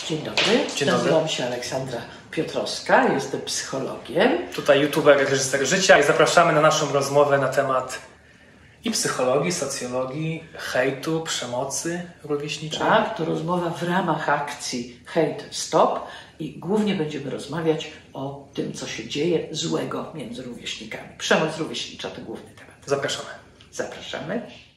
Dzień dobry. Dzień dobry. Nazywam się Aleksandra Piotrowska, jestem psychologiem. Tutaj youtuber, reżyser życia i zapraszamy na naszą rozmowę na temat i psychologii, socjologii, hejtu, przemocy rówieśniczej. Tak, to rozmowa w ramach akcji Hate Stop i głównie będziemy rozmawiać o tym, co się dzieje złego między rówieśnikami. Przemoc rówieśnicza to główny temat. Zapraszamy. Zapraszamy.